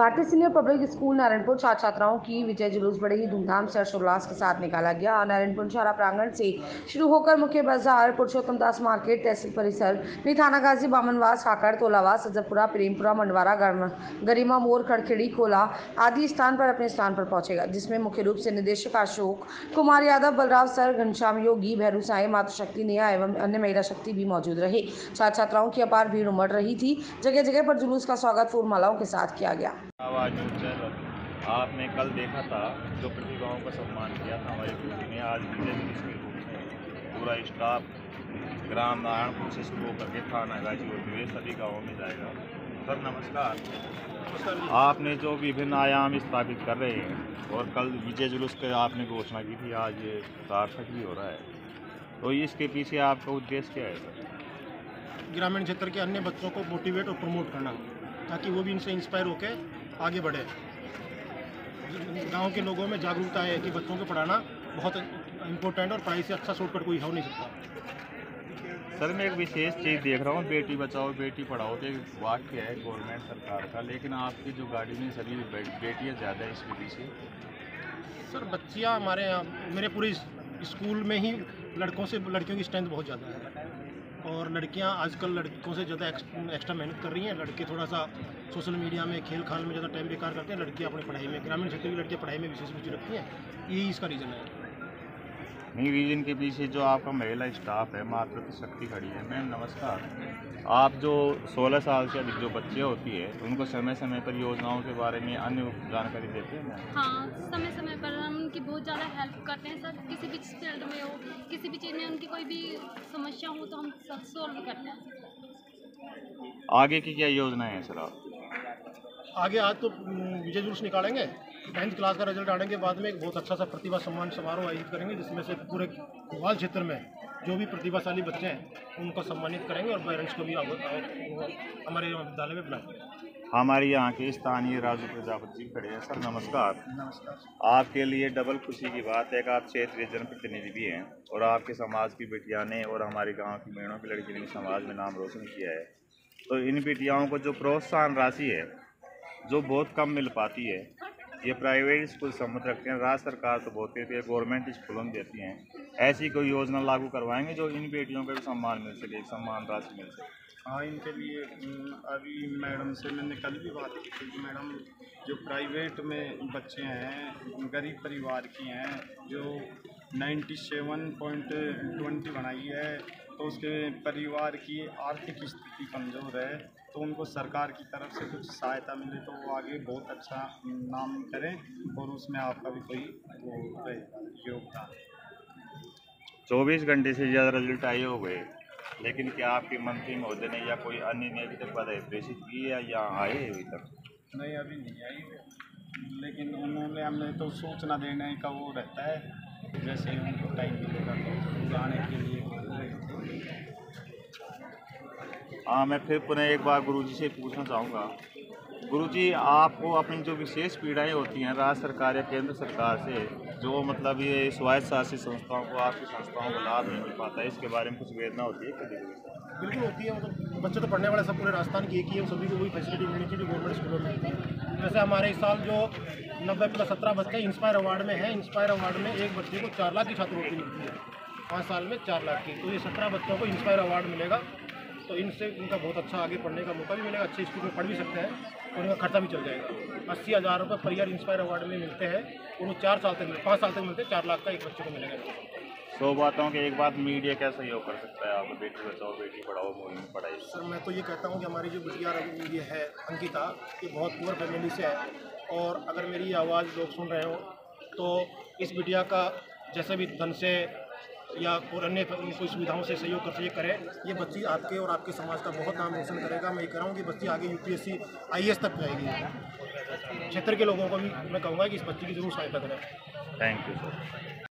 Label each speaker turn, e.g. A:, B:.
A: भारतीय senior public school Narayanpur छात्र छात्राओं की विजय जुलूस बड़े ही धूमधाम से हर्षोल्लास के साथ निकाला गया। नारायणपुर शाला प्रांगण से शुरू होकर मुख्य बाजार, पुरुषोत्तम दास मार्केट, तहसील परिसर में थाना गाजी, बामनवास, काकड़, तोलावास, सजरपुरा, प्रेमपुरा, मंडवारा, गरिमा मोड़, खड़खेड़ी, खोला आदि स्थान पर अपने स्थान पर पहुंचेगा, जिसमें मुख्य रूप से निदेशक अशोक कुमार यादव, बलराव सर, घनश्याम योगी, भैरू साई, मातृशक्ति नेहा एवं अन्य महिला शक्ति भी मौजूद रहे। छात्र छात्राओं की अपार भीड़ उमड़ रही थी। जगह जगह पर जुलूस का स्वागत फूल मालाओं के साथ किया गया।
B: आवाज न्यूज़ चैनल आपने कल देखा था जो प्रतिभाओं का सम्मान किया था हमारी पीढ़ी ने। आज विजय जुलूस के रूप में पूरा स्टाफ ग्राम नारायणपुर से शुरू होकर के थाना गाजी होते हुए सभी गाँवों में जाएगा। सर नमस्कार। आपने जो विभिन्न आयाम स्थापित कर रहे हैं और कल विजय जुलूस की आपने घोषणा की थी, आज ये सार्थक भी हो रहा है, तो इसके पीछे आपका उद्देश्य क्या है सर?
C: ग्रामीण क्षेत्र के अन्य बच्चों को मोटिवेट और प्रमोट करना, ताकि वो भी इनसे इंस्पायर होकर आगे बढ़े। गांव के लोगों में जागरूकता है कि बच्चों को पढ़ाना बहुत इम्पोर्टेंट और पढ़ाई से अच्छा शॉर्टकट कोई हो नहीं सकता।
B: सर मैं एक विशेष चीज़ देख रहा हूँ, बेटी बचाओ बेटी पढ़ाओ के वाक्य है गवर्नमेंट सरकार का, लेकिन आपकी जो गाड़ी में सभी बेटियाँ ज़्यादा है, इसके पीछे? सर
C: बच्चियाँ हमारे यहाँ, मेरे पूरे स्कूल में ही लड़कियों की स्ट्रेंथ बहुत ज़्यादा है और लड़कियां आजकल लड़कों से ज़्यादा एक्स्ट्रा मेहनत कर रही हैं। लड़के थोड़ा सा सोशल मीडिया में, खेल खाल में ज़्यादा टाइम बेकार करते हैं। लड़कियां अपनी पढ़ाई में, ग्रामीण क्षेत्र की लड़कियां पढ़ाई में विशेष रुचि रखती हैं। यही इसका रीज़न है।
B: नहीं, रीजन के पीछे जो आपका महिला स्टाफ है, मातृशक्ति खड़ी है। मैम नमस्कार। आप जो 16 साल से अधिक जो बच्चे होती है उनको समय समय पर योजनाओं के बारे में अन्य जानकारी देते हैं?
D: हाँ, समय समय पर हम उनकी बहुत ज़्यादा हेल्प करते हैं सर। किसी भी फील्ड में हो, किसी भी चीज़ में उनकी कोई भी समस्या हो तो हम सब सोल्व करते हैं।
B: आगे की क्या योजनाएं हैं सर आप?
C: आगे आज तो विजय जुलूस निकालेंगे। 10th क्लास का रिजल्ट आने के बाद में एक बहुत अच्छा सा प्रतिभा सम्मान समारोह आयोजित करेंगे, जिसमें से पूरे भोपाल क्षेत्र में जो भी प्रतिभाशाली बच्चे हैं उनको सम्मानित करेंगे और पेरेंट्स को भी हमारे विद्यालय में बुलाएंगे।
B: हमारे यहाँ के स्थानीय राजू प्रजापति जी खड़े हैं। सर नमस्कार।
C: नमस्कार।
B: आपके लिए डबल खुशी की बात है कि आप क्षेत्रीय जनप्रतिनिधि भी हैं और आपके समाज की बेटियाँ ने और हमारे गाँव की बहनों की लड़की ने समाज में नाम रोशन किया है। तो इन बेटियाओं को जो प्रोत्साहन राशि है जो बहुत कम मिल पाती है, ये प्राइवेट स्कूल सम्मत रखते हैं, राज्य सरकार तो बहुत देती है, गवर्नमेंट स्कूलों में देती हैं। ऐसी कोई योजना लागू करवाएंगे जो इन बेटियों को भी सम्मान मिल सके, सम्मान राशि मिल सके?
E: हाँ, इनके लिए अभी मैडम से मैंने कल भी बात की थी कि मैडम जो प्राइवेट में बच्चे हैं, गरीब परिवार की हैं, जो 97.20 बनाई है, तो उसके परिवार की आर्थिक स्थिति कमज़ोर है, तो उनको सरकार की तरफ से कुछ सहायता मिले तो वो आगे बहुत अच्छा नाम करें और उसमें आपका भी कोई वो योगदान।
B: 24 घंटे से ज़्यादा रिजल्ट आए हो गए, लेकिन क्या आपके मंत्री महोदय ने या कोई अन्य ने अभी तक बधाई प्रेषित की है या आए अभी तक?
E: नहीं, अभी नहीं आई, लेकिन उन्होंने हमने तो सूचना देने का वो रहता है, जैसे ही उनको टाइम मिलेगा तो आने के लिए।
B: हाँ, मैं फिर पुनः एक बार गुरुजी से पूछना चाहूँगा। गुरुजी, आपको अपनी जो विशेष पीड़ाएं होती हैं राज्य सरकार या केंद्र सरकार से, जो मतलब ये स्वायत्त शासित संस्थाओं को, आपकी संस्थाओं को लाभ नहीं मिल पाता है, इसके बारे में कुछ वेदना होती है कभी कभी?
C: बिल्कुल होती है। मतलब बच्चे तो पढ़ने वाले सब पूरे राजस्थान की एक ही है, सभी को वही फैसिलिटी मिलनी चाहिए जो गवर्नमेंट स्कूलों में मिलती है। जैसे हमारे इस साल जो 90+17 बच्चे इंस्पायर अवार्ड में हैं, इंस्पायर अवार्ड में एक बच्चे को 4 लाख की छात्रवृत्ति मिलती है, 5 साल में 4 लाख की। तो ये 17 बच्चों को इंस्पायर अवार्ड मिलेगा, तो इनसे इनका बहुत अच्छा आगे पढ़ने का मौका भी मिलेगा, अच्छे स्कूल में पढ़ भी सकते हैं और इनका खर्चा भी चल जाएगा। 80,000 रुपये पर ईयर इंस्पायर अवार्ड में मिलते हैं, उनको 4 साल तक 5 साल तक मिलते हैं। 4 लाख का एक बच्चे को मिलेगा।
B: 100 बातों के एक बात, मीडिया क्या सहयोग कर सकता है आपको बेटी बचाओ बेटी पढ़ाओ मुहिम में पढ़ाई?
C: सर मैं तो ये कहता हूँ कि हमारी जो बिटिया ये है अंकिता, ये बहुत पुअर फैमिली से है और अगर मेरी आवाज़ लोग सुन रहे हो तो इस बिटिया का जैसे भी धन से या और अन्य कोई सुविधाओं से सहयोग कर सके करें। ये बच्ची आपके और आपके समाज का बहुत नाम रोशन करेगा। मैं ये कह रहा हूँ कि बच्ची आगे UPSC IAS तक जाएगी। क्षेत्र के लोगों को भी मैं कहूँगा कि इस बच्ची की जरूर सहायता करें।
B: Thank you sir.